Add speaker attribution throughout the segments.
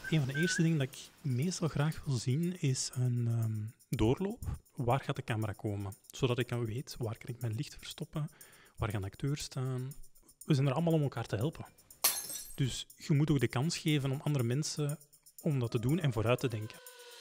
Speaker 1: Een van de eerste dingen dat ik meestal graag wil zien is een doorloop. Waar gaat de camera komen? Zodat ik kan weten waar kan ik mijn licht verstoppen, waar gaan de acteurs staan. We zijn er allemaal om elkaar te helpen. Dus je moet ook de kans geven om andere mensen om dat te doen en vooruit te denken.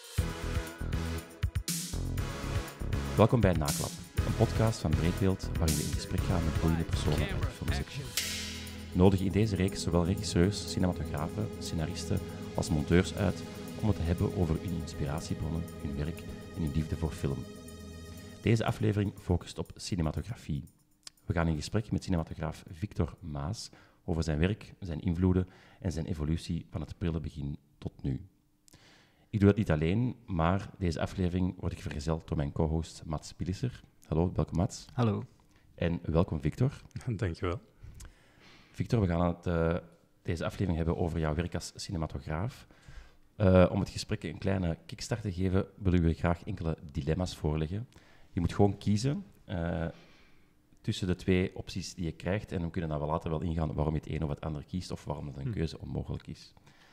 Speaker 2: Welkom bij Naklap, een podcast van Breedbeeld waarin we in gesprek gaan met boeiende personen uit de filmsector. Nodig in deze reeks zowel regisseurs, cinematografen, scenaristen als monteurs uit om het te hebben over hun inspiratiebronnen, hun werk en hun liefde voor film. Deze aflevering focust op cinematografie. We gaan in gesprek met cinematograaf Victor Maas over zijn werk, zijn invloeden en zijn evolutie van het prille begin tot nu. Ik doe dat niet alleen, maar deze aflevering word ik vergezeld door mijn co-host Mats Pilisser. Hallo, welkom Mats.
Speaker 3: Hallo.
Speaker 2: En welkom Victor.
Speaker 1: Dankjewel.
Speaker 2: Victor, we gaan deze aflevering hebben over jouw werk als cinematograaf. Om het gesprek een kleine kickstart te geven, willen we graag enkele dilemma's voorleggen. Je moet gewoon kiezen tussen de twee opties die je krijgt en we kunnen dan wel later ingaan waarom je het een of het ander kiest of waarom dat een keuze onmogelijk is.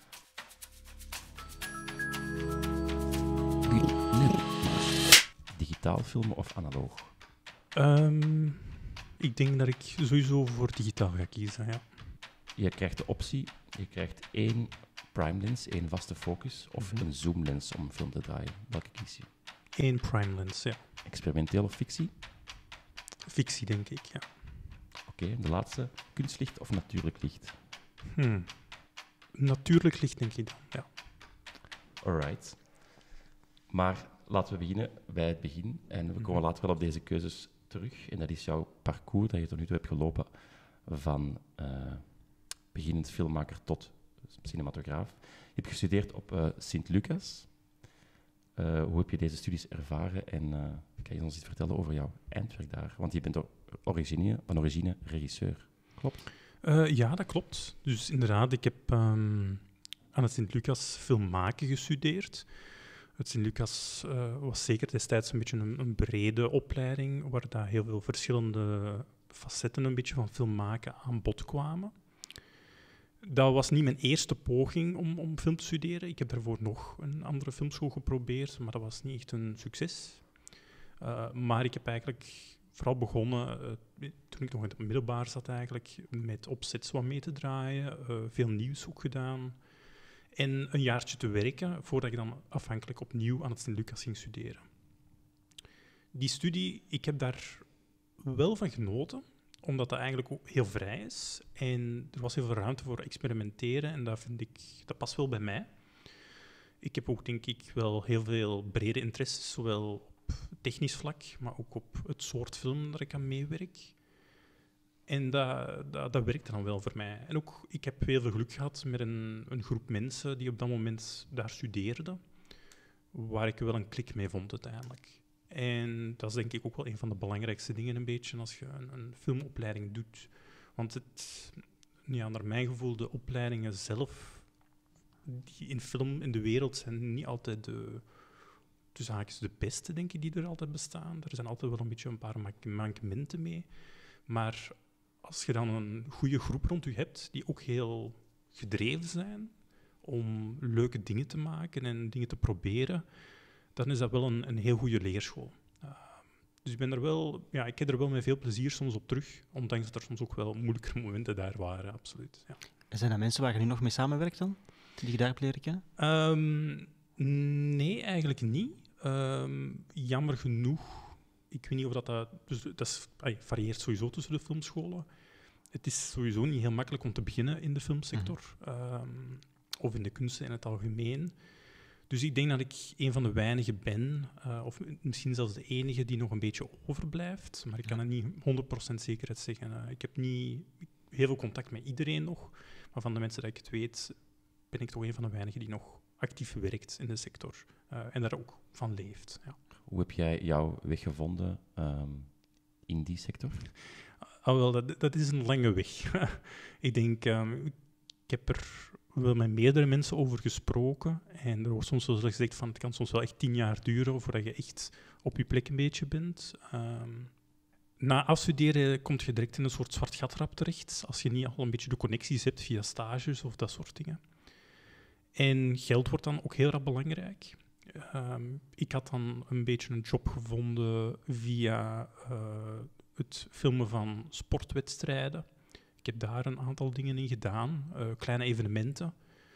Speaker 2: Digitaal filmen of analoog?
Speaker 1: Ik denk dat ik sowieso voor digitaal ga kiezen, ja.
Speaker 2: Je krijgt de optie, je krijgt 1 prime lens, 1 vaste focus, of een zoomlens om een film te draaien. Welke kies je?
Speaker 1: 1 prime lens, ja.
Speaker 2: Experimenteel of fictie?
Speaker 1: Fictie, denk ik, ja.
Speaker 2: Oké, de laatste. Kunstlicht of natuurlijk licht?
Speaker 1: Natuurlijk licht, denk ik dan, ja.
Speaker 2: Alright. Maar laten we beginnen bij het begin. En we komen later wel op deze keuzes terug. En dat is jouw parcours dat je tot nu toe hebt gelopen van beginnend filmmaker tot cinematograaf. Je hebt gestudeerd op Sint-Lucas. Hoe heb je deze studies ervaren? En kan je ons iets vertellen over jouw eindwerk daar? Want je bent van origine regisseur. Klopt?
Speaker 1: Ja, dat klopt. Dus inderdaad, ik heb aan het Sint-Lucas film maken gestudeerd. Het Sint-Lucas was zeker destijds een beetje een brede opleiding, waar daar heel veel verschillende facetten een beetje van film maken aan bod kwamen. Dat was niet mijn eerste poging om film te studeren. Ik heb daarvoor nog een andere filmschool geprobeerd, maar dat was niet echt een succes. Maar ik heb eigenlijk vooral begonnen, toen ik nog in het middelbaar zat, eigenlijk, met opzets wat mee te draaien, veel nieuws ook gedaan. En een jaartje te werken, voordat ik dan afhankelijk opnieuw aan het Sint-Lucas ging studeren. Die studie, ik heb daar wel van genoten, omdat dat eigenlijk ook heel vrij is. En er was heel veel ruimte voor experimenteren en dat past wel bij mij. Ik heb ook, denk ik, wel heel veel brede interesses, zowel op technisch vlak, maar ook op het soort film dat ik aan meewerk. En dat werkte dan wel voor mij. En ook, ik heb heel veel geluk gehad met een groep mensen die op dat moment daar studeerden, waar ik wel een klik mee vond uiteindelijk. En dat is denk ik ook wel een van de belangrijkste dingen een beetje als je een filmopleiding doet. Want naar mijn gevoel, de opleidingen zelf die in film in de wereld zijn niet altijd tussen haakjes de beste, denk ik, die er altijd bestaan. Er zijn altijd wel een beetje een paar mankementen mee. Maar als je dan een goede groep rond je hebt, die ook heel gedreven zijn om leuke dingen te maken en dingen te proberen, dan is dat wel een heel goede leerschool. Dus ik heb er wel met veel plezier soms op terug, ondanks dat er soms ook wel moeilijkere momenten daar waren, absoluut. Ja.
Speaker 3: Zijn dat mensen waar je nu nog mee samenwerkt dan? Die je daar hebt leren kennen?
Speaker 1: Nee, eigenlijk niet. Jammer genoeg. Ik weet niet of dat varieert sowieso tussen de filmscholen. Het is sowieso niet heel makkelijk om te beginnen in de filmsector. Of in de kunsten in het algemeen. Dus ik denk dat ik een van de weinigen ben, of misschien zelfs de enige die nog een beetje overblijft. Maar ik kan het niet 100% zekerheid zeggen. Ik heb niet heel veel contact met iedereen nog. Maar van de mensen dat ik het weet, ben ik toch een van de weinigen die nog actief werkt in de sector. En daar ook van leeft. Ja.
Speaker 2: Hoe heb jij jouw weg gevonden in die sector?
Speaker 1: Dat is een lange weg. Ik denk, ik heb er wel met meerdere mensen over gesproken. En er wordt soms wel gezegd van het kan soms wel echt 10 jaar duren voordat je echt op je plek een beetje bent. Na afstuderen kom je direct in een soort zwart gatrap terecht, als je niet al een beetje de connecties hebt via stages of dat soort dingen. En geld wordt dan ook heel erg belangrijk. Ik had dan een beetje een job gevonden via het filmen van sportwedstrijden. Ik heb daar een aantal dingen in gedaan, kleine evenementen.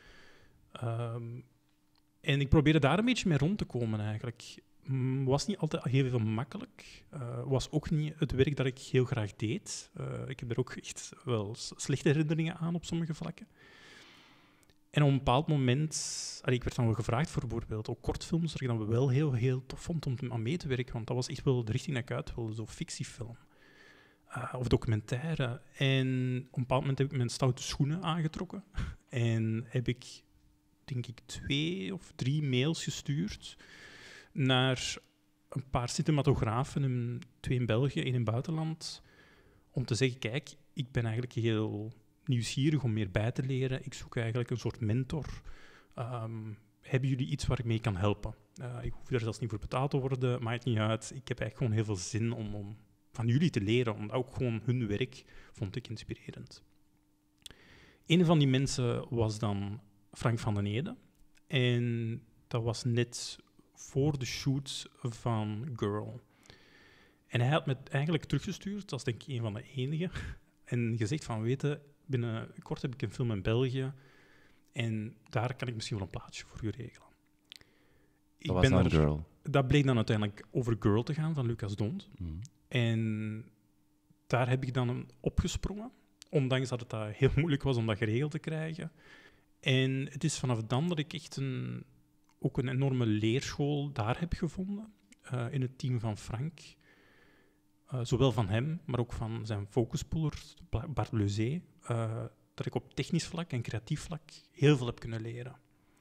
Speaker 1: En ik probeerde daar een beetje mee rond te komen eigenlijk. Was niet altijd heel veel makkelijk. Was ook niet het werk dat ik heel graag deed. Ik heb er ook echt wel slechte herinneringen aan op sommige vlakken. En op een bepaald moment, ik werd dan wel gevraagd voor bijvoorbeeld ook kortfilms, dat ik dan wel heel tof vond om aan mee te werken, want dat was echt wel de richting dat ik uit wilde, zo fictiefilm. Of documentaire. En op een bepaald moment heb ik mijn stoute schoenen aangetrokken. En heb ik, denk ik, 2 of 3 mails gestuurd naar een paar cinematografen, 2 in België, 1 in het buitenland, om te zeggen, kijk, ik ben eigenlijk heel nieuwsgierig om meer bij te leren. Ik zoek eigenlijk een soort mentor. Hebben jullie iets waar ik mee kan helpen? Ik hoef er zelfs niet voor betaald te worden, maakt niet uit. Ik heb eigenlijk gewoon heel veel zin om van jullie te leren, omdat ook gewoon hun werk vond ik inspirerend. Een van die mensen was dan Frank van den Ede. En dat was net voor de shoot van Girl. En hij had me eigenlijk teruggestuurd, dat is denk ik een van de enigen, en gezegd van, weten, binnenkort heb ik een film in België en daar kan ik misschien wel een plaatsje voor je regelen.
Speaker 2: Dat was dan Girl?
Speaker 1: Dat bleek dan uiteindelijk over Girl te gaan, van Lucas D'Hondt. Mm. En daar heb ik dan opgesprongen, ondanks dat het heel moeilijk was om dat geregeld te krijgen. En het is vanaf dan dat ik echt ook een enorme leerschool daar heb gevonden, in het team van Frank. Zowel van hem, maar ook van zijn focuspoeler, Bart Leuzé, dat ik op technisch vlak en creatief vlak heel veel heb kunnen leren.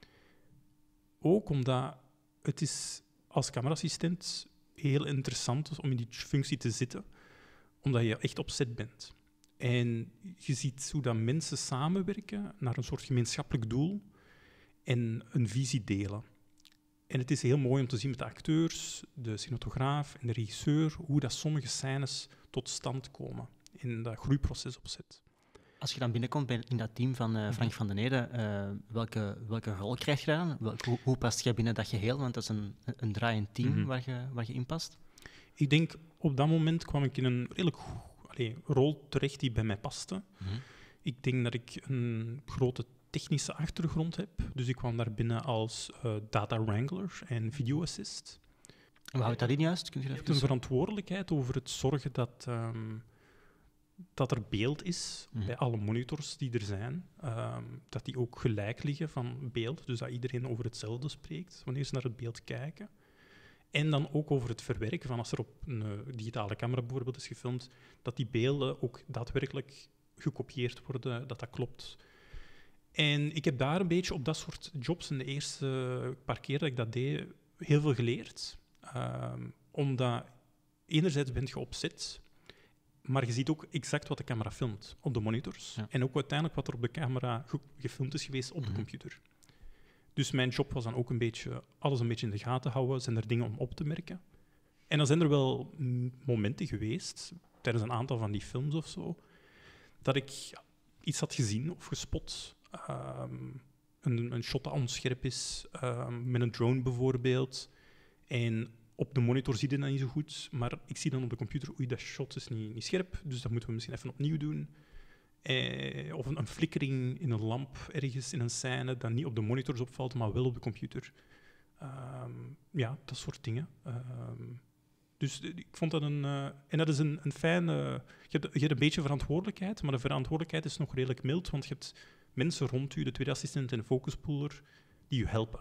Speaker 1: Ook omdat het is als cameraassistent heel interessant is om in die functie te zitten, omdat je echt op set bent. En je ziet hoe dat mensen samenwerken naar een soort gemeenschappelijk doel en een visie delen. En het is heel mooi om te zien met de acteurs, de cinematograaf en de regisseur, hoe dat sommige scènes tot stand komen in dat groeiproces op set.
Speaker 3: Als je dan binnenkomt in dat team van Frank van den Ede, welke rol krijg je dan? Hoe past jij binnen dat geheel? Want dat is een draaiend team waar je in past.
Speaker 1: Ik denk, op dat moment kwam ik in een redelijk rol terecht die bij mij paste. Ik denk dat ik een grote technische achtergrond heb. Dus ik kwam daar binnen als data wrangler en video assist.
Speaker 3: En wat houdt dat in juist?
Speaker 1: Je hebt een verantwoordelijkheid over het zorgen dat er beeld is bij alle monitors die er zijn. Dat die ook gelijk liggen van beeld. Dus dat iedereen over hetzelfde spreekt wanneer ze naar het beeld kijken. En dan ook over het verwerken van als er op een digitale camera bijvoorbeeld is gefilmd, dat die beelden ook daadwerkelijk gekopieerd worden, dat klopt. En ik heb daar een beetje op dat soort jobs in de eerste paar keer dat ik dat deed, heel veel geleerd. Omdat enerzijds bent je op set, maar je ziet ook exact wat de camera filmt op de monitors. Ja. En ook uiteindelijk wat er op de camera gefilmd is geweest op de computer. Dus mijn job was dan ook alles een beetje in de gaten houden. Zijn er dingen om op te merken? En dan zijn er wel momenten geweest, tijdens een aantal van die films of zo, dat ik iets had gezien of gespot. Een shot dat onscherp is, met een drone bijvoorbeeld. En op de monitor zie je dat niet zo goed, maar ik zie dan op de computer, oei, dat shot is niet scherp, dus dat moeten we misschien even opnieuw doen. Of een flikkering in een lamp ergens in een scène dat niet op de monitors opvalt, maar wel op de computer. Ja, dat soort dingen. Dus ik vond dat en dat is een fijne... Je hebt een beetje verantwoordelijkheid, maar de verantwoordelijkheid is nog redelijk mild, want je hebt mensen rond u, de tweede assistent en de focuspoeler, die u helpen.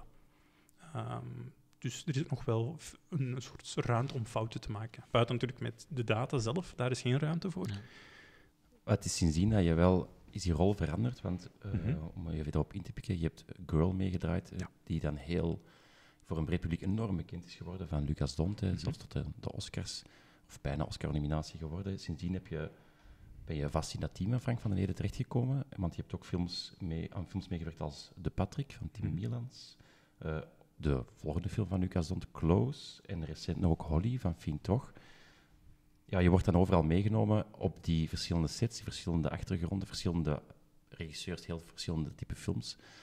Speaker 1: Dus er is nog wel een soort ruimte om fouten te maken. Buiten natuurlijk met de data zelf, daar is geen ruimte voor.
Speaker 2: Ja. Het is sindsdien dat je wel... Is die rol veranderd? Want om even erop in te pikken, je hebt Girl meegedraaid, die dan voor een breed publiek enorm bekend is geworden, van Lucas D'Hondt, zelfs tot de Oscars, of bijna Oscar-nominatie geworden. Sindsdien ben je vast in dat team van Frank van den Ede terechtgekomen, want je hebt ook aan films meegewerkt als De Patrick van Tim Mielans, de volgende film van Lucas D'Hondt, Close, en recent nog ook Holly van Fien Toch. Ja, je wordt dan overal meegenomen op die verschillende sets, die verschillende achtergronden, verschillende regisseurs, heel verschillende type films.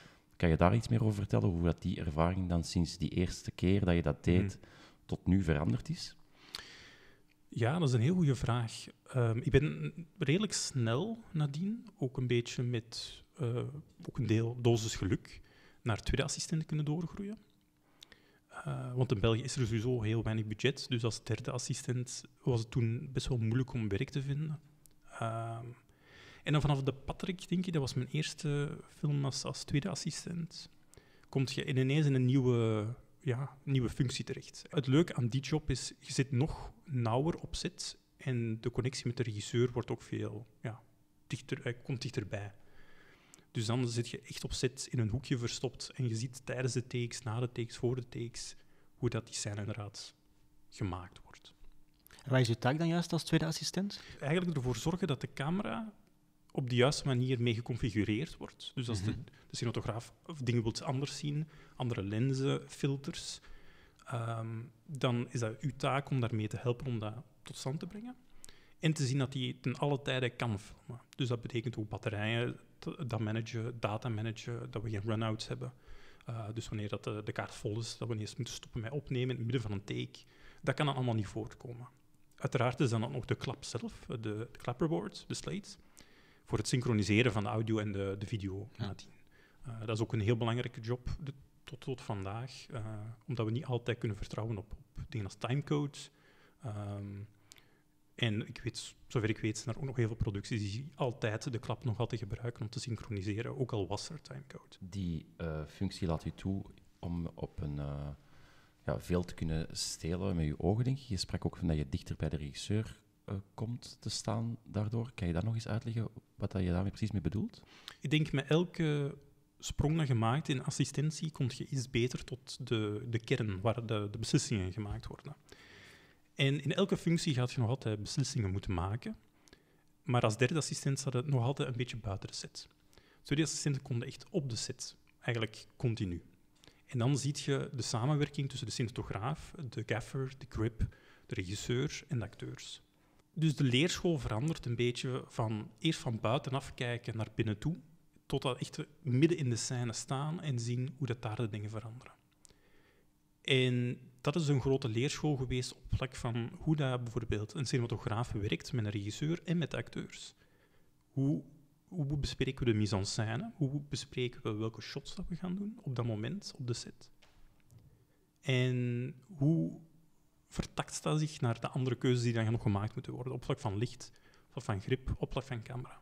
Speaker 2: Kan je daar iets meer over vertellen, hoe dat die ervaring dan sinds die eerste keer dat je dat deed tot nu veranderd is?
Speaker 1: Ja, dat is een heel goede vraag. Ik ben redelijk snel nadien, ook een beetje met ook een dosis geluk, naar tweede assistent kunnen doorgroeien. Want in België is er sowieso heel weinig budget, dus als derde assistent was het toen best wel moeilijk om werk te vinden. En dan vanaf de Patrick, denk ik, dat was mijn eerste film als tweede assistent, kom je ineens in een nieuwe functie terecht. Het leuke aan die job is, je zit nog nauwer op set en de connectie met de regisseur wordt ook veel komt dichterbij. Dus dan zit je echt op set in een hoekje verstopt en je ziet tijdens de takes, na de takes, voor de takes, hoe dat die scène inderdaad gemaakt wordt.
Speaker 3: En wat is je taak dan juist als tweede assistent?
Speaker 1: Eigenlijk ervoor zorgen dat de camera op de juiste manier mee geconfigureerd wordt. Dus als de cinematograaf dingen wilt anders zien, andere lenzen, filters, dan is dat uw taak om daarmee te helpen om dat tot stand te brengen. En te zien dat die ten alle tijde kan filmen. Dus dat betekent ook batterijen, dat managen, data managen, dat we geen run-outs hebben. Dus wanneer dat de kaart vol is, dat we ineens moeten stoppen met opnemen in het midden van een take. Dat kan dan allemaal niet voorkomen. Uiteraard is dan ook nog de klap zelf, de clapperboard, de slates, voor het synchroniseren van de audio en de video nadien. Dat is ook een heel belangrijke job tot vandaag, omdat we niet altijd kunnen vertrouwen op dingen als timecode. En zover ik weet, zijn er ook nog heel veel producties die altijd de klap nog altijd gebruiken om te synchroniseren, ook al was er timecode.
Speaker 2: Die functie laat u toe om op een veel te kunnen stelen met je ogen, denk ik. Je sprak ook van dat je dichter bij de regisseur komt te staan daardoor. Kan je daar nog eens uitleggen wat je daarmee precies mee bedoelt?
Speaker 1: Ik denk, met elke sprong dat je maakt in assistentie, kom je iets beter tot de kern, waar de beslissingen gemaakt worden. En in elke functie gaat je nog altijd beslissingen moeten maken, maar als derde assistent staat het nog altijd een beetje buiten de set. Tweede assistenten konden echt op de set, eigenlijk continu. En dan zie je de samenwerking tussen de cinematograaf, de gaffer, de grip, de regisseur en de acteurs. Dus de leerschool verandert een beetje van eerst van buitenaf kijken naar binnen toe, tot echt midden in de scène staan en zien hoe dat daar de dingen veranderen. En dat is een grote leerschool geweest op vlak van hoe dat bijvoorbeeld een cinematograaf werkt met een regisseur en met de acteurs. Hoe bespreken we de mise en scène? Hoe bespreken we welke shots dat we gaan doen op dat moment, op de set? En hoe vertakt dat zich naar de andere keuzes die dan nog gemaakt moeten worden, op vlak van licht, op vlak van grip, op vlak van camera?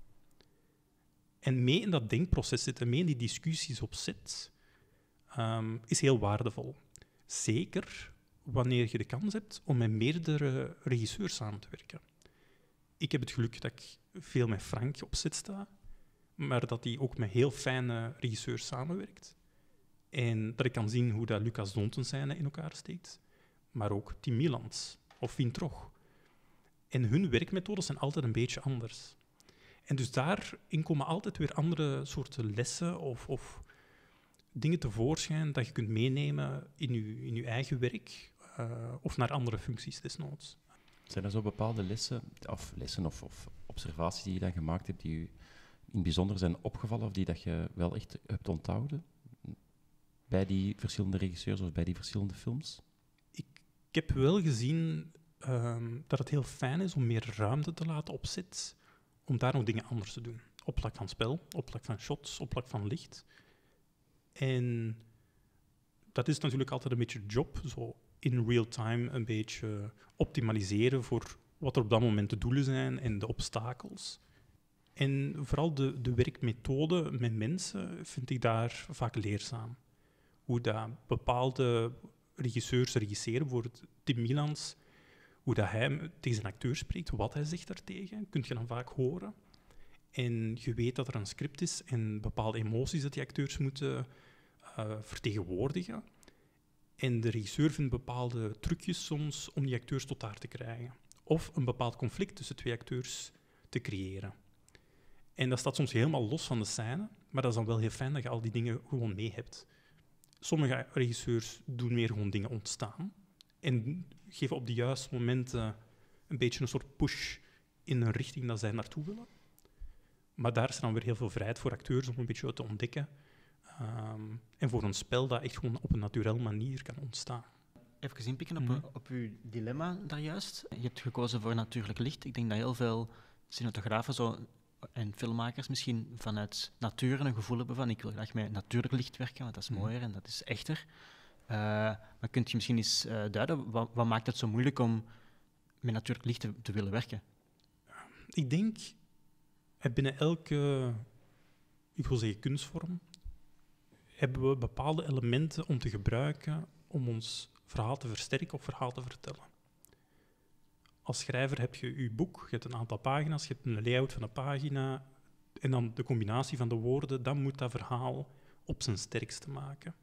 Speaker 1: En mee in dat denkproces zitten, mee in die discussies op set, is heel waardevol. Zeker wanneer je de kans hebt om met meerdere regisseurs samen te werken. Ik heb het geluk dat ik veel met Frank op set sta, maar dat hij ook met heel fijne regisseurs samenwerkt. En dat ik kan zien hoe dat Lucas Donten scène in elkaar steekt, maar ook Tim Milans of Fien Trog. En hun werkmethodes zijn altijd een beetje anders. En dus daarin komen altijd weer andere soorten lessen of dingen tevoorschijn dat je kunt meenemen in je eigen werk of naar andere functies desnoods.
Speaker 2: Zijn er zo bepaalde lessen of observaties die je dan gemaakt hebt die je in het bijzonder zijn opgevallen of die dat je wel echt hebt onthouden bij die verschillende regisseurs of bij die verschillende films?
Speaker 1: Ik heb wel gezien dat het heel fijn is om meer ruimte te laten op set, om daar nog dingen anders te doen. Op vlak van spel, op vlak van shots, op vlak van licht. En dat is natuurlijk altijd een beetje job, zo in real time een beetje optimaliseren voor wat er op dat moment de doelen zijn en de obstakels. En vooral de werkmethode met mensen vind ik daar vaak leerzaam. Hoe dat bepaalde regisseurs regisseren, bijvoorbeeld Tim Milans, hoe dat hij tegen zijn acteur spreekt, wat hij zegt daartegen, kun je dan vaak horen. En je weet dat er een script is en bepaalde emoties dat die acteurs moeten vertegenwoordigen. En de regisseur vindt bepaalde trucjes soms om die acteurs tot daar te krijgen. Of een bepaald conflict tussen twee acteurs te creëren. En dat staat soms helemaal los van de scène, maar dat is dan wel heel fijn dat je al die dingen gewoon mee hebt. Sommige regisseurs doen meer gewoon dingen ontstaan en geven op de juiste momenten een beetje een soort push in een richting dat zij naartoe willen. Maar daar is dan weer heel veel vrijheid voor acteurs om een beetje te ontdekken En voor een spel dat echt gewoon op een naturele manier kan ontstaan.
Speaker 3: Even inpikken op uw dilemma daarjuist. Je hebt gekozen voor natuurlijk licht. Ik denk dat heel veel cinematografen en filmmakers misschien vanuit natuur een gevoel hebben van ik wil graag met natuurlijk licht werken, want dat is mooier en dat is echter. Maar kunt je misschien eens duiden, wat maakt het zo moeilijk om met natuurlijk licht te willen werken?
Speaker 1: Ik denk, binnen elke, ik wil zeggen kunstvorm, hebben we bepaalde elementen om te gebruiken om ons verhaal te versterken of verhaal te vertellen. Als schrijver heb je je boek, je hebt een aantal pagina's, je hebt een layout van een pagina en dan de combinatie van de woorden, dan moet dat verhaal op zijn sterkste maken.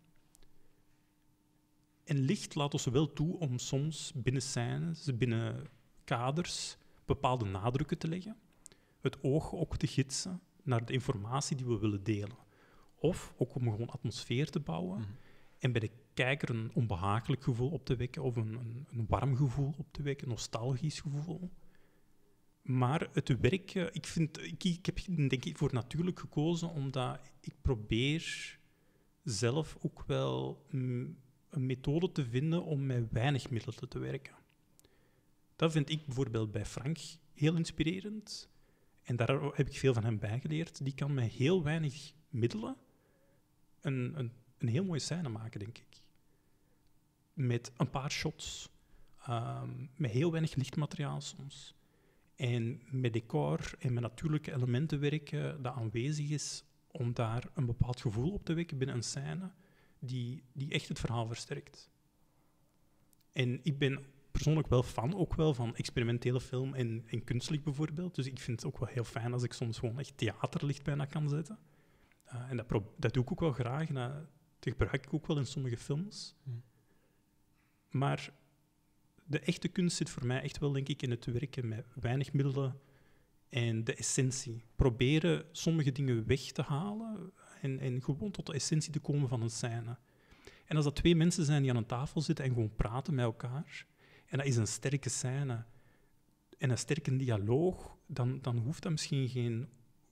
Speaker 1: En licht laat ons wel toe om soms binnen scènes, binnen kaders, bepaalde nadrukken te leggen. Het oog ook te gidsen naar de informatie die we willen delen. Of ook om gewoon atmosfeer te bouwen en bij de kijker een onbehagelijk gevoel op te wekken of een warm gevoel op te wekken, een nostalgisch gevoel. Maar het werk, ik heb denk ik voor natuurlijk gekozen omdat ik probeer zelf ook wel een methode te vinden om met weinig middelen te werken. Dat vind ik bijvoorbeeld bij Frank heel inspirerend. En daar heb ik veel van hem bijgeleerd. Die kan met heel weinig middelen een heel mooie scène maken, denk ik. Met een paar shots, met heel weinig lichtmateriaal soms. En met decor en met natuurlijke elementen werken dat aanwezig is om daar een bepaald gevoel op te wekken binnen een scène die echt het verhaal versterkt. En ik ben persoonlijk wel fan ook wel van experimentele film en kunstlicht bijvoorbeeld. Dus ik vind het ook wel heel fijn als ik soms gewoon echt theaterlicht bijna kan zetten. En dat doe ik ook wel graag. Dat gebruik ik ook wel in sommige films. Maar de echte kunst zit voor mij echt wel, denk ik, in het werken met weinig middelen en de essentie. Proberen sommige dingen weg te halen en gewoon tot de essentie te komen van een scène. En als dat twee mensen zijn die aan een tafel zitten en gewoon praten met elkaar, en dat is een sterke scène en een sterke dialoog, dan hoeft dat misschien geen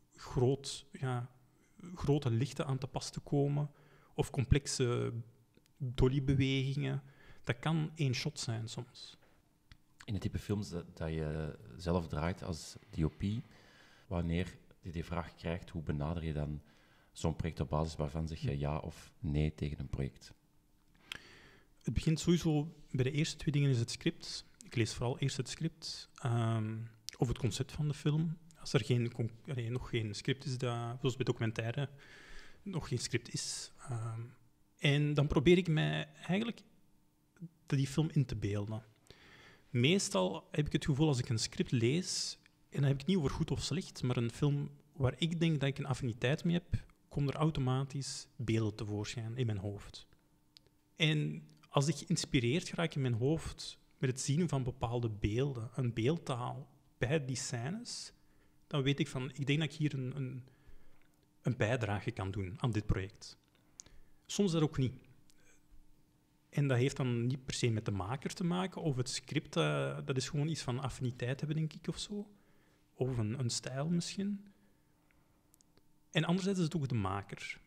Speaker 1: grote lichten aan te pas te komen of complexe dollybewegingen. Dat kan één shot zijn soms.
Speaker 2: In het type films dat je zelf draait als DOP, wanneer je die vraag krijgt, hoe benader je dan zo'n project op basis waarvan zeg je ja of nee tegen een project?
Speaker 1: Het begint sowieso bij de eerste twee dingen is het script. Ik lees vooral eerst het script of het concept van de film. Als er nog geen script is, zoals bij documentaire nog geen script is. En dan probeer ik mij eigenlijk die film in te beelden. Meestal heb ik het gevoel als ik een script lees, en dan heb ik het niet over goed of slecht, maar een film waar ik denk dat ik een affiniteit mee heb, komen er automatisch beelden tevoorschijn in mijn hoofd. En als ik geïnspireerd raak in mijn hoofd met het zien van bepaalde beelden, een beeldtaal bij die scènes, dan weet ik van, ik denk dat ik hier een bijdrage kan doen aan dit project. Soms dat ook niet. En dat heeft dan niet per se met de maker te maken, of het script, dat is gewoon iets van affiniteit hebben, denk ik, of zo. Of een stijl misschien. En anderzijds is het ook de maker.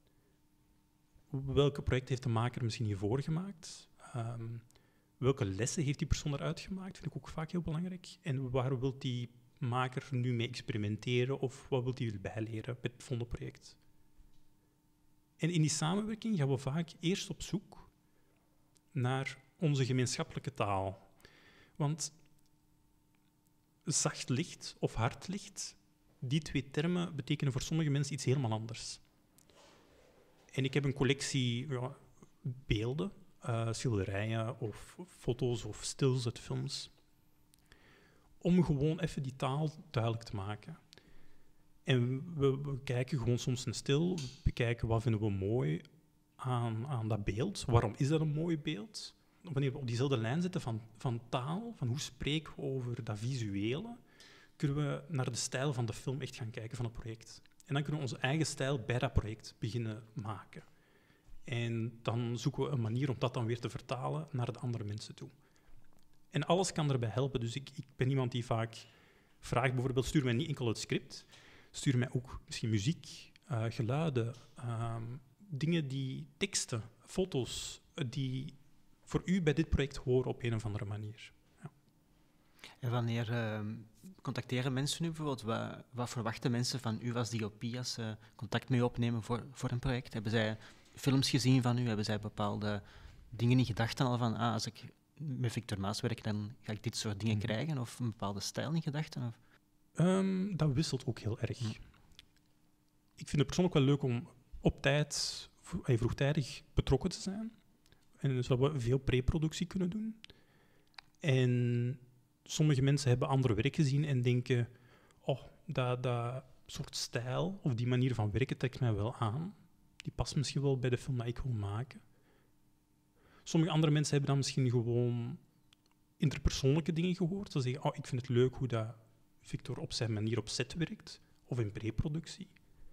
Speaker 1: Welke project heeft de maker misschien hiervoor gemaakt? Welke lessen heeft die persoon eruit gemaakt? Vind ik ook vaak heel belangrijk. En waar wil die maker nu mee experimenteren, of wat wil die bijleren met het volgende project? En in die samenwerking gaan we vaak eerst op zoek naar onze gemeenschappelijke taal. Want zacht licht of hard licht, die twee termen betekenen voor sommige mensen iets helemaal anders. En ik heb een collectie beelden, schilderijen of foto's of stills uit films, om gewoon even die taal duidelijk te maken. En we kijken gewoon soms een stil, we bekijken wat vinden we mooi aan dat beeld. Waarom is dat een mooi beeld? Wanneer we op diezelfde lijn zitten van taal, van hoe spreken we over dat visuele, kunnen we naar de stijl van de film echt gaan kijken van het project. En dan kunnen we onze eigen stijl bij dat project beginnen maken. En dan zoeken we een manier om dat dan weer te vertalen naar de andere mensen toe. En alles kan erbij helpen. Dus ik ben iemand die vaak vraagt, bijvoorbeeld, stuur mij niet enkel het script, stuur mij ook misschien muziek, geluiden, dingen die teksten, foto's, die voor u bij dit project horen op een of andere manier. Ja.
Speaker 3: En wanneer contacteren mensen u bijvoorbeeld? Wat verwachten mensen van u als DOP als ze contact met u opnemen voor een project? Hebben zij films gezien van u? Hebben zij bepaalde dingen in gedachten al van als ik met Victor Maas werk, dan ga ik dit soort dingen krijgen? Of een bepaalde stijl in gedachten? Of?
Speaker 1: Dat wisselt ook heel erg. Ik vind het persoonlijk wel leuk om op tijd, vroegtijdig betrokken te zijn. En zodat we veel pre-productie kunnen doen. En sommige mensen hebben andere werk gezien en denken, dat soort stijl of die manier van werken trekt mij wel aan. Die past misschien wel bij de film dat ik wil maken. Sommige andere mensen hebben dan misschien gewoon interpersoonlijke dingen gehoord. Ze zeggen, ik vind het leuk hoe dat Victor op zijn manier op set werkt, of in pre-productie.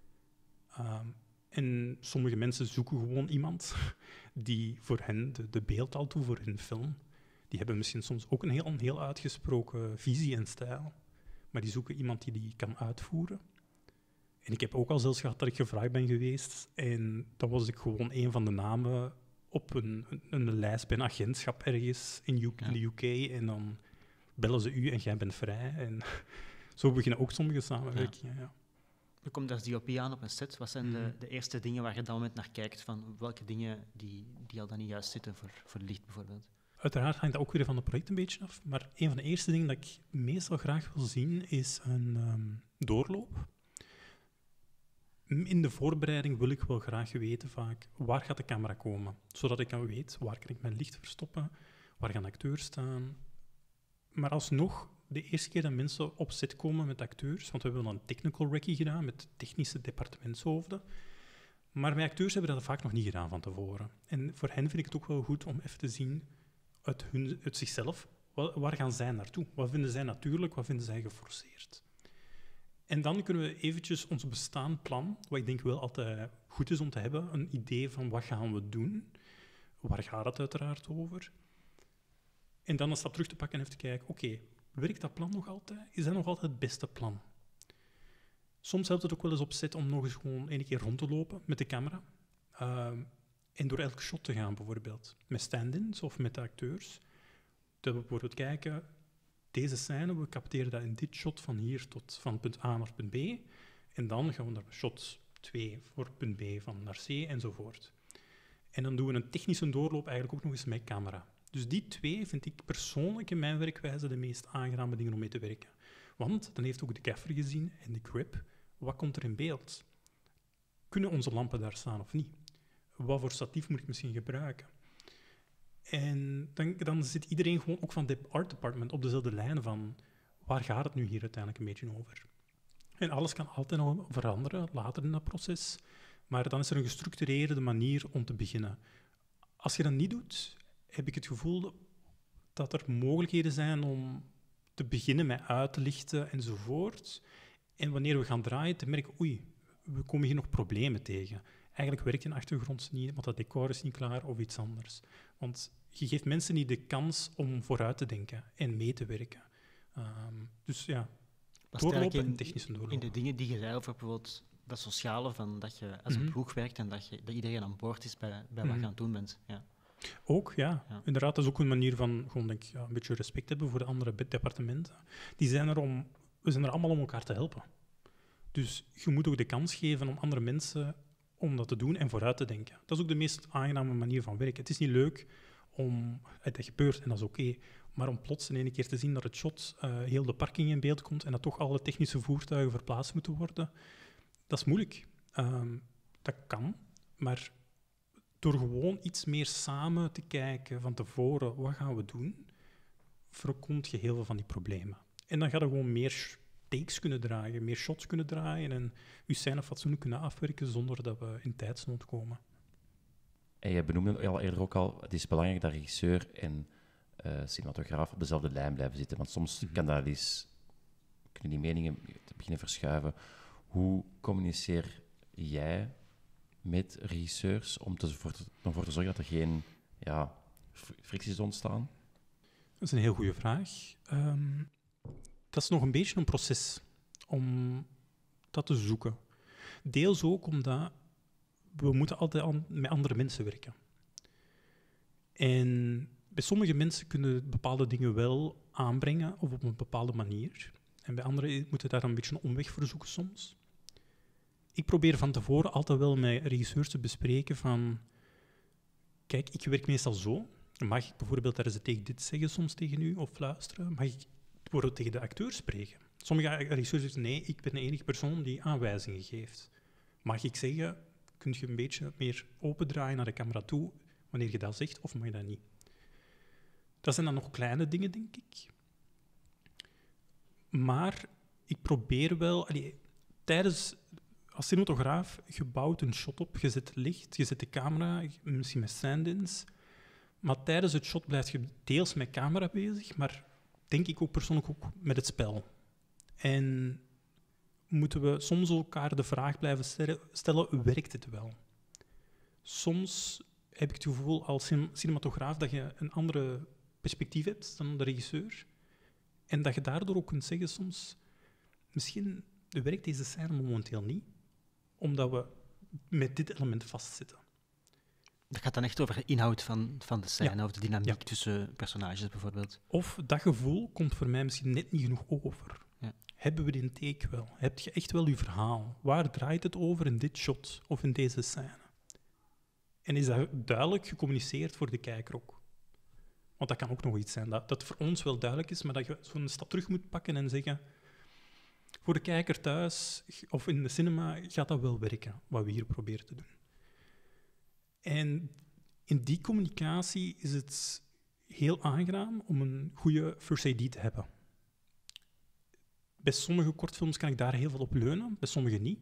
Speaker 1: En sommige mensen zoeken gewoon iemand die voor hen de beeldtaal doet voor hun film. Die hebben misschien soms ook een heel uitgesproken visie en stijl, maar die zoeken iemand die kan uitvoeren. En ik heb ook al zelfs gehad dat ik gevraagd ben geweest en dan was ik gewoon een van de namen op een lijst bij een agentschap ergens in de UK en dan bellen ze u en jij bent vrij. En zo beginnen ook sommige samenwerkingen. Ja.
Speaker 3: Je komt als DOP aan op een set. Wat zijn de eerste dingen waar je op dat moment naar kijkt? Van welke dingen die al dan niet juist zitten voor licht bijvoorbeeld?
Speaker 1: Uiteraard hangt dat ook weer van het project een beetje af. Maar een van de eerste dingen dat ik meestal graag wil zien is een doorloop. In de voorbereiding wil ik wel graag weten vaak waar gaat de camera komen. Zodat ik dan weet waar kan ik mijn licht verstoppen, waar gaan acteurs staan. Maar alsnog, de eerste keer dat mensen op set komen met acteurs, want we hebben een technical recce gedaan met technische departementshoofden, maar met acteurs hebben we dat vaak nog niet gedaan van tevoren. En voor hen vind ik het ook wel goed om even te zien uit zichzelf, waar gaan zij naartoe? Wat vinden zij natuurlijk, wat vinden zij geforceerd? En dan kunnen we eventjes ons bestaand plan, wat ik denk wel altijd goed is om te hebben, een idee van wat gaan we doen, waar gaat het uiteraard over? En dan een stap terug te pakken en even te kijken, oké, werkt dat plan nog altijd? Is dat nog altijd het beste plan? Soms helpt het ook wel eens op set om nog eens gewoon een keer rond te lopen met de camera. En door elk shot te gaan, bijvoorbeeld. Met stand-ins of met de acteurs. Dat we bijvoorbeeld kijken, deze scène, we capteren dat in dit shot van hier tot van punt A naar punt B. En dan gaan we naar shot 2 voor punt B van naar C enzovoort. En dan doen we een technische doorloop eigenlijk ook nog eens met camera. Dus die twee vind ik persoonlijk in mijn werkwijze de meest aangename dingen om mee te werken. Want dan heeft ook de gaffer gezien en de grip, wat komt er in beeld? Kunnen onze lampen daar staan of niet? Wat voor statief moet ik misschien gebruiken? En dan zit iedereen gewoon ook van het art department op dezelfde lijn van waar gaat het nu hier uiteindelijk een beetje over? En alles kan altijd nog veranderen later in dat proces, maar dan is er een gestructureerde manier om te beginnen. Als je dat niet doet, heb ik het gevoel dat er mogelijkheden zijn om te beginnen met uit te lichten enzovoort. En wanneer we gaan draaien, te merken, we komen hier nog problemen tegen. Eigenlijk werkt een achtergrond niet, want dat decor is niet klaar of iets anders. Want je geeft mensen niet de kans om vooruit te denken en mee te werken. Dus ja, doorlopen en technische doorlopen.
Speaker 3: In de dingen die je zei over bijvoorbeeld dat sociale, van dat je als een ploeg werkt en dat iedereen aan boord is bij wat je aan het doen bent. Ja.
Speaker 1: Ook, ja. Inderdaad, dat is ook een manier van gewoon, denk ik, een beetje respect hebben voor de andere departementen. We zijn er allemaal om elkaar te helpen. Dus je moet ook de kans geven om andere mensen om dat te doen en vooruit te denken. Dat is ook de meest aangename manier van werken. Het is niet leuk om... Het gebeurt en dat is oké, maar om plots in één keer te zien dat het shot heel de parking in beeld komt en dat toch alle technische voertuigen verplaatst moeten worden, dat is moeilijk. Dat kan, maar door gewoon iets meer samen te kijken van tevoren, wat gaan we doen, voorkomt je heel veel van die problemen. En dan ga je gewoon meer takes kunnen dragen, meer shots kunnen draaien en je scène fatsoenlijk kunnen afwerken zonder dat we in tijdsnood komen.
Speaker 2: En je benoemde al eerder ook al, het is belangrijk dat regisseur en cinematograaf op dezelfde lijn blijven zitten, want soms kunnen die meningen beginnen verschuiven. Hoe communiceer jij met regisseurs om ervoor te zorgen dat er geen fricties ontstaan?
Speaker 1: Dat is een heel goede vraag. Dat is nog een beetje een proces om dat te zoeken. Deels ook omdat we moeten altijd met andere mensen werken. En bij sommige mensen kunnen bepaalde dingen wel aanbrengen of op een bepaalde manier. En bij anderen moeten daar een beetje een omweg voor zoeken soms. Ik probeer van tevoren altijd wel met regisseurs te bespreken van... Kijk, ik werk meestal zo. Mag ik bijvoorbeeld tijdens het take dit zeggen soms tegen u of fluisteren? Mag ik bijvoorbeeld tegen de acteur spreken? Sommige regisseurs zeggen, nee, ik ben de enige persoon die aanwijzingen geeft. Mag ik zeggen, kun je een beetje meer opendraaien naar de camera toe wanneer je dat zegt, of mag je dat niet? Dat zijn dan nog kleine dingen, denk ik. Maar ik probeer wel... Als cinematograaf, je bouwt een shot op, je zet licht, je zet de camera, misschien met stand-ins. Maar tijdens het shot blijf je deels met camera bezig, maar denk ik ook persoonlijk ook met het spel. En moeten we soms elkaar de vraag blijven stellen, werkt het wel? Soms heb ik het gevoel als cinematograaf dat je een andere perspectief hebt dan de regisseur. En dat je daardoor ook kunt zeggen soms, misschien werkt deze scène momenteel niet, omdat we met dit element vastzitten.
Speaker 3: Dat gaat dan echt over de inhoud van de scène, of de dynamiek tussen personages bijvoorbeeld.
Speaker 1: Of dat gevoel komt voor mij misschien net niet genoeg over.
Speaker 3: Ja.
Speaker 1: Hebben we die take wel? Heb je echt wel je verhaal? Waar draait het over in dit shot of in deze scène? En is dat duidelijk gecommuniceerd voor de kijker ook? Want dat kan ook nog iets zijn dat voor ons wel duidelijk is, maar dat je zo'n stap terug moet pakken en zeggen... Voor de kijker thuis of in de cinema gaat dat wel werken, wat we hier proberen te doen. En in die communicatie is het heel aangenaam om een goede first AD te hebben. Bij sommige kortfilms kan ik daar heel veel op leunen, bij sommige niet.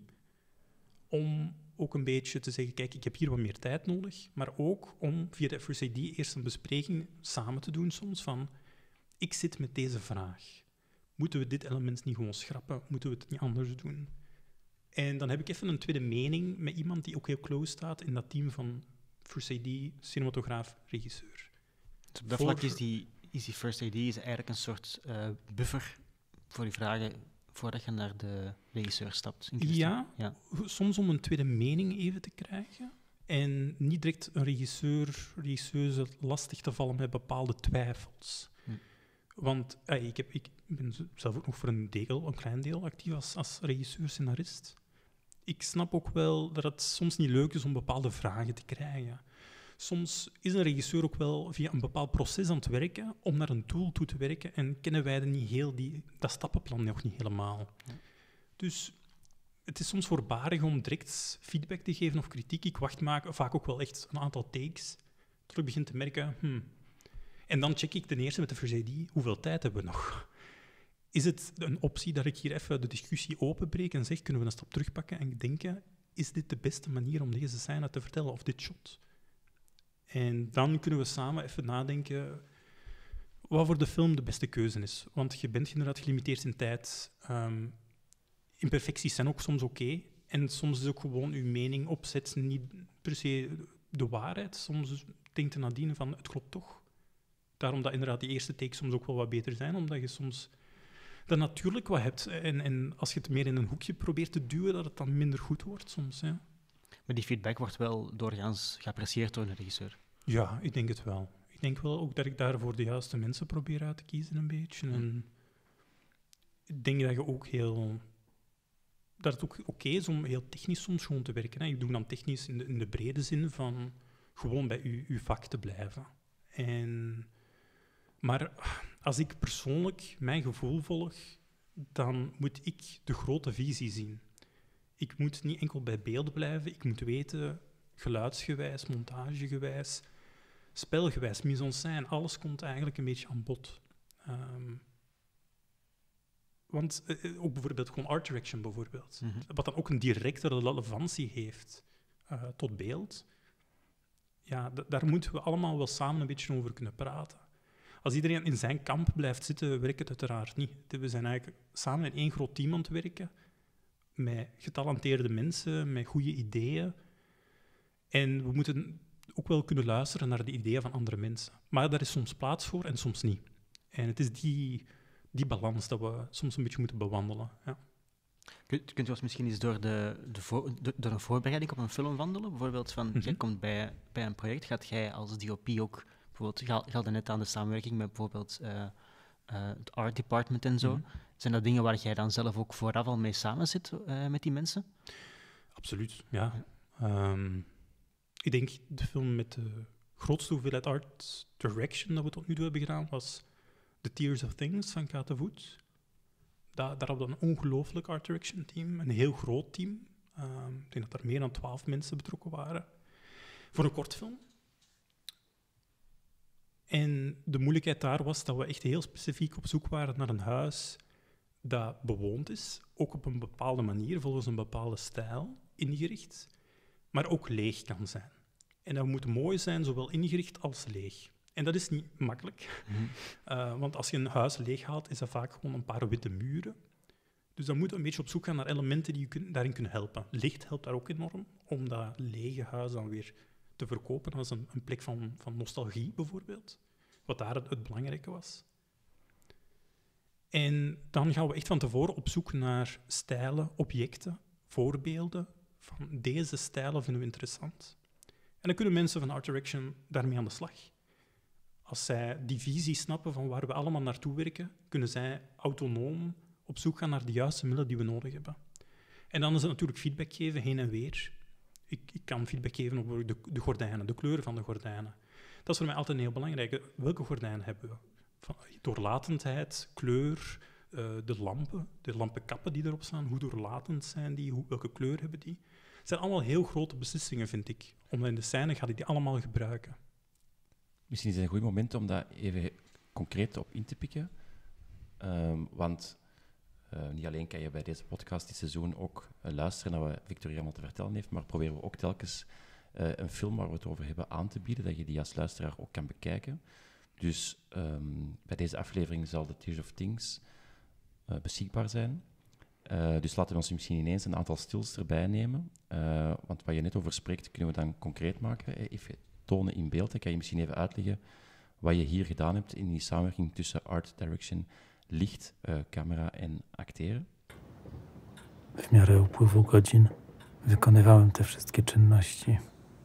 Speaker 1: Om ook een beetje te zeggen, kijk, ik heb hier wat meer tijd nodig, maar ook om via de first AD eerst een bespreking samen te doen soms van, ik zit met deze vraag. Moeten we dit element niet gewoon schrappen? Moeten we het niet anders doen? En dan heb ik even een tweede mening met iemand die ook heel close staat in dat team van first AD, cinematograaf, regisseur.
Speaker 3: Dus op dat vlak is die first AD is eigenlijk een soort buffer voor die vragen voordat je naar de regisseur stapt.
Speaker 1: Ja, soms om een tweede mening even te krijgen. En niet direct een regisseuse lastig te vallen met bepaalde twijfels. Want ik ben zelf ook nog voor een klein deel actief als regisseur-scenarist. Ik snap ook wel dat het soms niet leuk is om bepaalde vragen te krijgen. Soms is een regisseur ook wel via een bepaald proces aan het werken om naar een doel toe te werken en kennen wij dat stappenplan nog niet helemaal. Ja. Dus het is soms voorbarig om direct feedback te geven of kritiek. Ik wacht vaak ook wel echt een aantal takes tot ik begin te merken... En dan check ik ten eerste met de first AD, hoeveel tijd hebben we nog? Is het een optie dat ik hier even de discussie openbreek en zeg, kunnen we een stap terugpakken en denken, is dit de beste manier om deze scène te vertellen of dit shot? En dan kunnen we samen even nadenken wat voor de film de beste keuze is. Want je bent inderdaad gelimiteerd in tijd. Imperfecties zijn ook soms oké. En soms is ook gewoon uw mening opzetten niet per se de waarheid. Soms denkt je nadien van, het klopt toch. Daarom dat inderdaad die eerste takes soms ook wel wat beter zijn, omdat je soms dat natuurlijk wat hebt. En als je het meer in een hoekje probeert te duwen, dat het dan minder goed wordt soms. Ja.
Speaker 3: Maar die feedback wordt wel doorgaans geapprecieerd door een regisseur?
Speaker 1: Ja, ik denk het wel. Ik denk wel ook dat ik daarvoor de juiste mensen probeer uit te kiezen een beetje. En ik denk dat je ook dat het ook oké is om heel technisch soms gewoon te werken. Hè. Ik doe dan technisch in de brede zin van gewoon bij uw vak te blijven. Maar als ik persoonlijk mijn gevoel volg, dan moet ik de grote visie zien. Ik moet niet enkel bij beelden blijven, ik moet weten, geluidsgewijs, montagegewijs, spelgewijs, mise en scène, alles komt eigenlijk een beetje aan bod. Want ook bijvoorbeeld gewoon art direction bijvoorbeeld, wat dan ook een directe relevantie heeft tot beeld. Ja, daar moeten we allemaal wel samen een beetje over kunnen praten. Als iedereen in zijn kamp blijft zitten, werkt het uiteraard niet. We zijn eigenlijk samen in één groot team aan het werken, met getalenteerde mensen, met goede ideeën. En we moeten ook wel kunnen luisteren naar de ideeën van andere mensen. Maar daar is soms plaats voor en soms niet. En het is die balans dat we soms een beetje moeten bewandelen. Ja.
Speaker 3: Kunt u ons misschien eens door door een voorbereiding op een film wandelen? Bijvoorbeeld van, jij komt bij een project, gaat jij als DOP ook, bijvoorbeeld, je had net aan de samenwerking met bijvoorbeeld het art department en zo. Zijn dat dingen waar jij dan zelf ook vooraf al mee samen zit met die mensen?
Speaker 1: Absoluut, ja. Ik denk de film met de grootste hoeveelheid art direction dat we tot nu toe hebben gedaan was The Tears of Things van Kate Voet. Daar hadden we een ongelooflijk art direction team, een heel groot team. Ik denk dat er meer dan 12 mensen betrokken waren voor een kortfilm. En de moeilijkheid daar was dat we echt heel specifiek op zoek waren naar een huis dat bewoond is, ook op een bepaalde manier, volgens een bepaalde stijl ingericht, maar ook leeg kan zijn. En dat moet mooi zijn, zowel ingericht als leeg. En dat is niet makkelijk, want als je een huis leeg haalt, is dat vaak gewoon een paar witte muren. Dus dan moet je een beetje op zoek gaan naar elementen die je daarin kunnen helpen. Licht helpt daar ook enorm, om dat lege huis dan weer te verkopen als een plek van nostalgie, bijvoorbeeld. Wat daar het belangrijke was. En dan gaan we echt van tevoren op zoek naar stijlen, objecten, voorbeelden. Van deze stijlen vinden we interessant. En dan kunnen mensen van Art Direction daarmee aan de slag. Als zij die visie snappen van waar we allemaal naartoe werken, kunnen zij autonoom op zoek gaan naar de juiste middelen die we nodig hebben. En dan is het natuurlijk feedback geven, heen en weer. Ik kan feedback geven over de gordijnen, de kleuren van de gordijnen. Dat is voor mij altijd een heel belangrijk. Welke gordijnen hebben we? Doorlatendheid, kleur, de lampenkappen die erop staan, hoe doorlatend zijn die, welke kleur hebben die? Het zijn allemaal heel grote beslissingen, vind ik. Omdat in de scène ga ik die allemaal gebruiken.
Speaker 2: Misschien is het een goed moment om daar even concreet op in te pikken. Want niet alleen kan je bij deze podcast dit seizoen ook luisteren naar wat Victoria allemaal te vertellen heeft, maar proberen we ook telkens een film waar we het over hebben aan te bieden, dat je die als luisteraar ook kan bekijken. Dus bij deze aflevering zal The Tears of Things beschikbaar zijn. Dus laten we ons misschien ineens een aantal stils erbij nemen. Want wat je net over spreekt, kunnen we dan concreet maken. Even tonen in beeld. Dan kan je misschien even uitleggen wat je hier gedaan hebt in die samenwerking tussen art direction, licht, camera en acteren.
Speaker 4: W miarę upływu godzin wykonywałem te wszystkie czynności.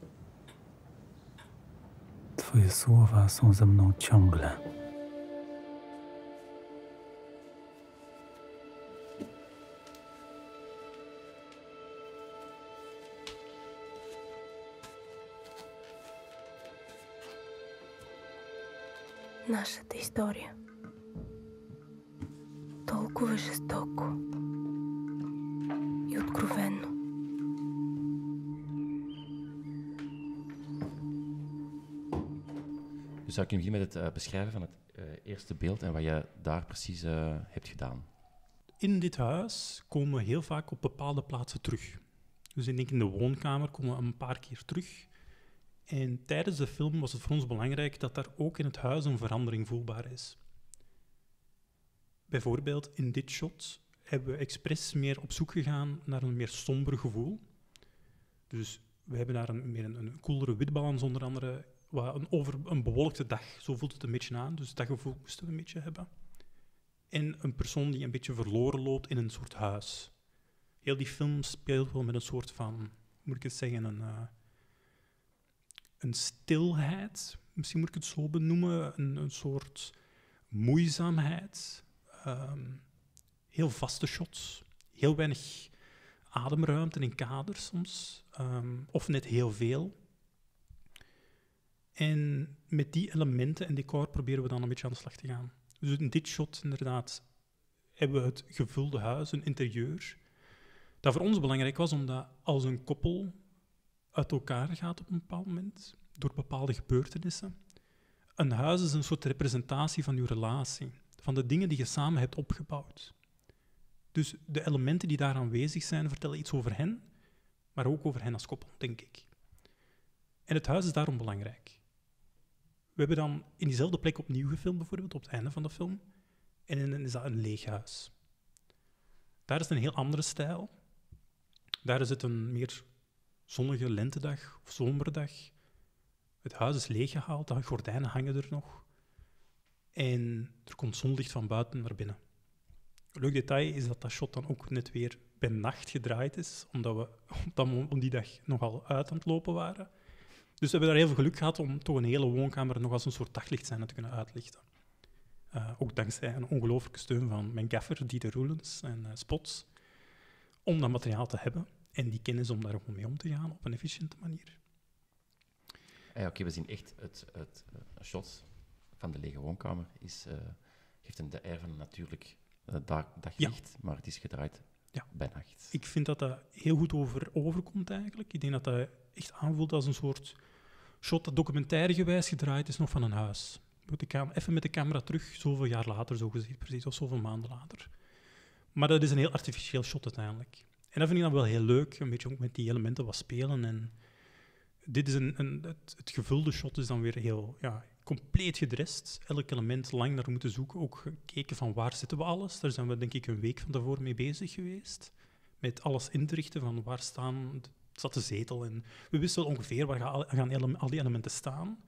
Speaker 4: Twoje słowa są ze mną ciągle.
Speaker 5: Нашата история. Толкова жестоко и откровенно.
Speaker 2: Dus zou ik beginnen met het beschrijven van het eerste beeld en wat je daar precies hebt gedaan?
Speaker 1: In dit huis komen we heel vaak op bepaalde plaatsen terug. Dus ik denk in de woonkamer komen we een paar keer terug. En tijdens de film was het voor ons belangrijk dat er ook in het huis een verandering voelbaar is. Bijvoorbeeld in dit shot hebben we expres meer op zoek gegaan naar een meer somber gevoel. Dus we hebben daar een koelere witbalans onder andere, een bewolkte dag, zo voelt het een beetje aan. Dus dat gevoel moesten we een beetje hebben. En een persoon die een beetje verloren loopt in een soort huis. Heel die film speelt wel met een soort van, moet ik het zeggen, een stilheid, misschien moet ik het zo benoemen, een soort moeizaamheid. Heel vaste shots, heel weinig ademruimte in kaders soms, of net heel veel. En met die elementen en decor proberen we dan een beetje aan de slag te gaan. Dus in dit shot inderdaad hebben we het gevulde huis, een interieur, dat voor ons belangrijk was, omdat als een koppel uit elkaar gaat op een bepaald moment, door bepaalde gebeurtenissen, een huis is een soort representatie van je relatie, van de dingen die je samen hebt opgebouwd. Dus de elementen die daar aanwezig zijn, vertellen iets over hen, maar ook over hen als koppel, denk ik. En het huis is daarom belangrijk. We hebben dan in diezelfde plek opnieuw gefilmd, bijvoorbeeld, op het einde van de film. En dan is dat een leeg huis. Daar is een heel andere stijl. Daar is het een meer zonnige lentedag of zomerdag. Het huis is leeggehaald, de gordijnen hangen er nog. En er komt zonlicht van buiten naar binnen. Een leuk detail is dat shot dan ook net weer bij nacht gedraaid is, omdat we op die dag nogal uit aan het lopen waren. Dus we hebben daar heel veel geluk gehad om toch een hele woonkamer nog als een soort daglichtzijde te kunnen uitlichten. Ook dankzij een ongelooflijke steun van mijn gaffer, Dieter Roelens en Spots, om dat materiaal te hebben en die kennis om daar gewoon mee om te gaan op een efficiënte manier.
Speaker 2: Oké, we zien echt het shot van de lege woonkamer geeft de air van een natuurlijk daglicht, maar het is gedraaid bij nacht.
Speaker 1: Ik vind dat heel goed overkomt eigenlijk. Ik denk dat dat echt aanvoelt als een soort shot dat documentairegewijs gedraaid is nog van een huis. Even met de camera terug, zoveel jaar later, zo gezegd, precies, of zoveel maanden later. Maar dat is een heel artificieel shot uiteindelijk. En dat vind ik dan wel heel leuk, een beetje ook met die elementen wat spelen. En dit is het gevulde shot is dan weer heel compleet gedrest. Elk element lang naar moeten zoeken. Ook gekeken van waar zitten we alles. Daar zijn we denk ik een week van tevoren mee bezig geweest. Met alles in te richten van waar staat de zetel. En we wisten wel ongeveer waar gaan al die elementen staan.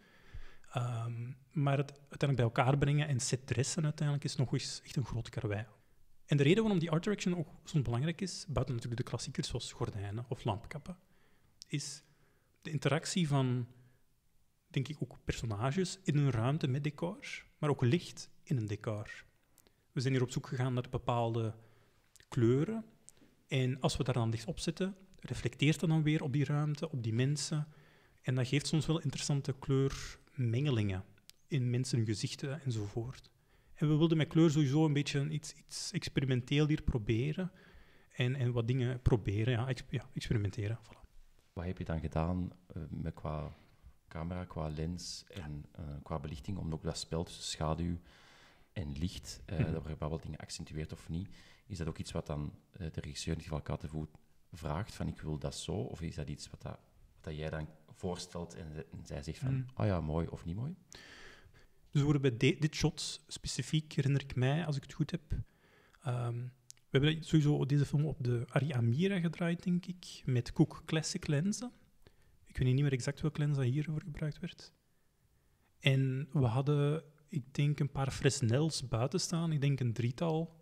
Speaker 1: Maar het uiteindelijk bij elkaar brengen en setdressen uiteindelijk is nog eens echt een groot karwei. En de reden waarom die art direction ook soms belangrijk is, buiten natuurlijk de klassiekers zoals gordijnen of lampkappen, is de interactie van, denk ik, ook personages in een ruimte met decor, maar ook licht in een decor. We zijn hier op zoek gegaan naar bepaalde kleuren. En als we daar dan licht op zetten, reflecteert dat dan weer op die ruimte, op die mensen. En dat geeft soms wel interessante kleurmengelingen in mensen hun gezichten enzovoort. En we wilden met kleur sowieso een beetje iets experimenteel hier proberen. En wat dingen proberen, experimenteren. Voilà.
Speaker 2: Wat heb je dan gedaan qua camera, qua lens en qua belichting, om ook dat spel tussen schaduw en licht, dat bepaalde dingen accentueert of niet, is dat ook iets wat dan de regisseur, in dit geval Kattenvoet, vraagt van ik wil dat zo, of is dat iets wat jij dan voorstelt en zij zegt van mooi of niet mooi?
Speaker 1: Dus bij dit shot specifiek herinner ik mij, als ik het goed heb, we hebben sowieso deze film op de Arri Amira gedraaid, denk ik, met Cooke Classic lenzen. Ik weet niet meer exact welke lens dat hiervoor gebruikt werd. En we hadden, ik denk, een paar Fresnels buiten staan. Ik denk een 3-tal.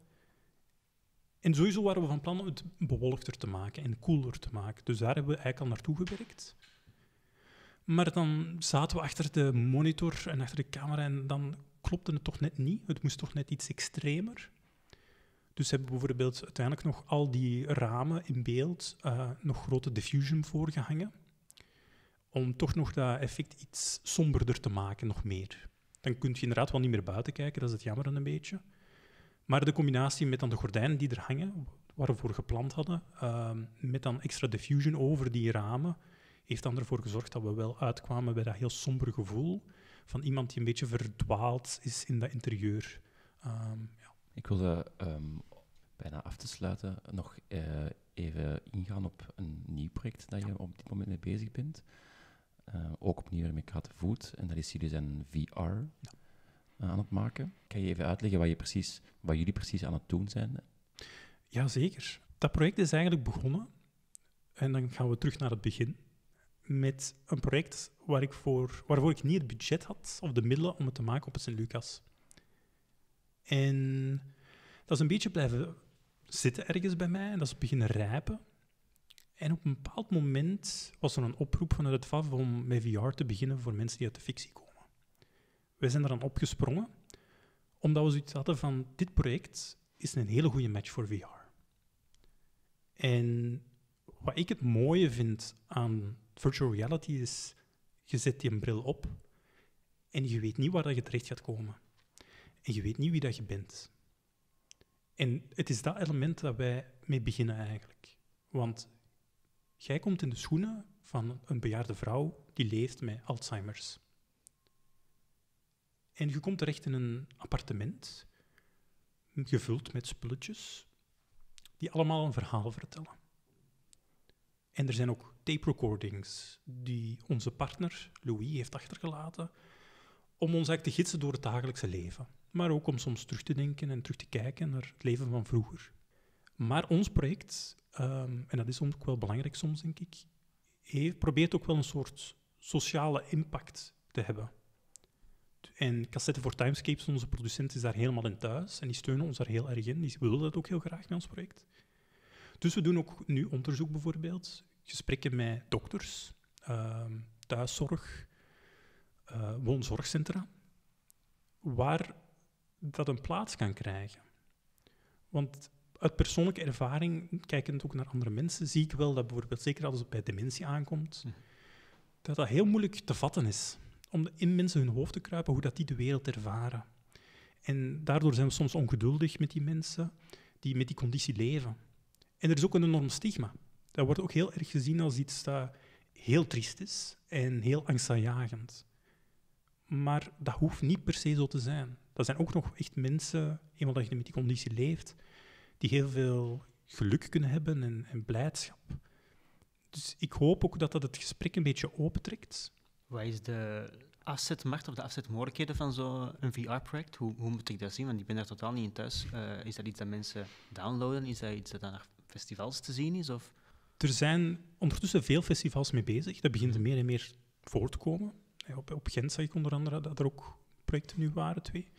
Speaker 1: En sowieso waren we van plan om het bewolkter te maken en koeler te maken. Dus daar hebben we eigenlijk al naartoe gewerkt. Maar dan zaten we achter de monitor en achter de camera en dan klopte het toch net niet. Het moest toch net iets extremer. Dus hebben we bijvoorbeeld uiteindelijk nog al die ramen in beeld nog grote diffusion voorgehangen. Om toch nog dat effect iets somberder te maken, nog meer. Dan kun je inderdaad wel niet meer buiten kijken, dat is het jammer een beetje. Maar de combinatie met dan de gordijnen die er hangen, waar we voor gepland hadden, met dan extra diffusion over die ramen, heeft dan ervoor gezorgd dat we wel uitkwamen bij dat heel somber gevoel van iemand die een beetje verdwaald is in dat interieur.
Speaker 2: Ik wilde bijna af te sluiten nog even ingaan op een nieuw project dat je op dit moment mee bezig bent. Ook opnieuw met Kattenvoet, en dat is jullie zijn VR aan het maken. Kan je even uitleggen wat jullie precies aan het doen zijn?
Speaker 1: Jazeker. Dat project is eigenlijk begonnen, en dan gaan we terug naar het begin, met een project waarvoor ik niet het budget had of de middelen om het te maken op het Sint-Lucas. En dat is een beetje blijven zitten ergens bij mij en dat is beginnen rijpen. En op een bepaald moment was er een oproep vanuit het VAF om met VR te beginnen voor mensen die uit de fictie komen. Wij zijn er dan opgesprongen, omdat we zoiets hadden van, dit project is een hele goede match voor VR. En wat ik het mooie vind aan virtual reality is, je zet die een bril op en je weet niet waar dat je terecht gaat komen. En je weet niet wie dat je bent. En het is dat element dat wij mee beginnen eigenlijk. Want jij komt in de schoenen van een bejaarde vrouw die leeft met Alzheimer's. En je komt terecht in een appartement, gevuld met spulletjes, die allemaal een verhaal vertellen. En er zijn ook tape recordings die onze partner, Louis, heeft achtergelaten om ons eigenlijk te gidsen door het dagelijkse leven. Maar ook om soms terug te denken en terug te kijken naar het leven van vroeger. Maar ons project, en dat is ook wel belangrijk soms, denk ik, probeert ook wel een soort sociale impact te hebben. En Cassette voor Timescapes, onze producent, is daar helemaal in thuis en die steunen ons daar heel erg in. Die willen dat ook heel graag met ons project. Dus we doen ook nu onderzoek bijvoorbeeld, gesprekken met dokters, thuiszorg, woonzorgcentra, waar dat een plaats kan krijgen. Want uit persoonlijke ervaring, kijkend ook naar andere mensen, zie ik wel dat bijvoorbeeld, zeker als het bij dementie aankomt, dat heel moeilijk te vatten is. Om in mensen hun hoofd te kruipen, hoe dat die de wereld ervaren. En daardoor zijn we soms ongeduldig met die mensen die met die conditie leven. En er is ook een enorm stigma. Dat wordt ook heel erg gezien als iets dat heel triest is en heel angstaanjagend. Maar dat hoeft niet per se zo te zijn. Dat zijn ook nog echt mensen, eenmaal dat je met die conditie leeft, die heel veel geluk kunnen hebben en blijdschap. Dus ik hoop ook dat dat het gesprek een beetje opentrekt.
Speaker 3: Wat is de afzetmarkt of de afzetmogelijkheden van zo'n VR-project? Hoe moet ik dat zien? Want ik ben daar totaal niet in thuis. Is dat iets dat mensen downloaden? Is dat iets dat dan naar festivals te zien is? Of?
Speaker 1: Er zijn ondertussen veel festivals mee bezig. Dat begint meer en meer voor te komen. Op Gent zag ik onder andere dat er ook projecten nu waren, 2.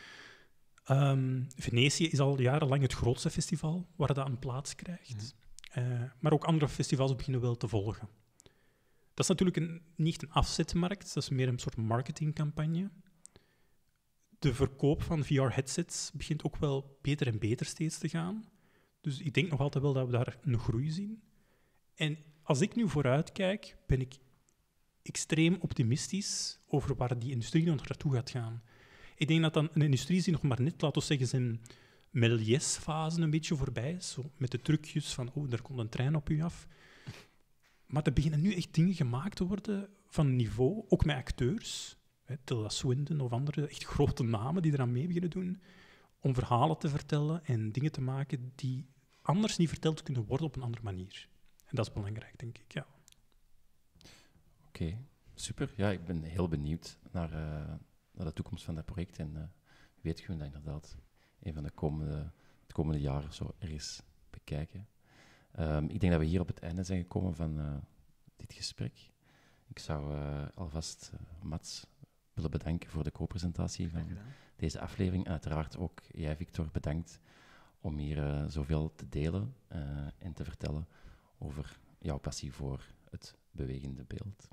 Speaker 1: Venetië is al jarenlang het grootste festival waar dat een plaats krijgt. Maar ook andere festivals beginnen wel te volgen. Dat is natuurlijk niet een afzetmarkt, dat is meer een soort marketingcampagne. De verkoop van VR-headsets begint ook wel beter en beter steeds te gaan. Dus ik denk nog altijd wel dat we daar een groei zien. En als ik nu vooruit kijk, ben ik extreem optimistisch over waar die industrie nog naartoe gaat gaan. Ik denk dat dan een industrie is die nog maar net, laten we zeggen, zijn Méliès-fase een beetje voorbij is. Zo met de trucjes van, oh, er komt een trein op u af. Maar er beginnen nu echt dingen gemaakt te worden van niveau, ook met acteurs. Tilda Swinton of andere echt grote namen die eraan mee beginnen doen, om verhalen te vertellen en dingen te maken die anders niet verteld kunnen worden op een andere manier. En dat is belangrijk, denk ik, ja.
Speaker 2: Oké, super. Ja, ik ben heel benieuwd naar de toekomst van dat project. En weet je dat inderdaad een van de komende jaren zo ergens bekijken. Ik denk dat we hier op het einde zijn gekomen van dit gesprek. Ik zou alvast Mats willen bedanken voor de co-presentatie van deze aflevering. En uiteraard ook jij, Victor, bedankt om hier zoveel te delen en te vertellen over jouw passie voor het bewegende beeld.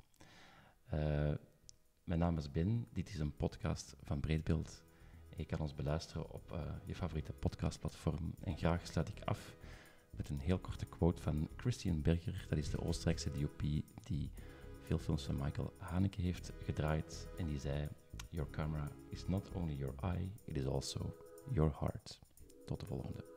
Speaker 2: Mijn naam is Ben, dit is een podcast van Breedbeeld. Je kan ons beluisteren op je favoriete podcastplatform. En graag sluit ik af met een heel korte quote van Christian Berger. Dat is de Oostenrijkse DOP die veel films van Michael Haneke heeft gedraaid. En die zei, your camera is not only your eye, it is also your heart. Tot de volgende.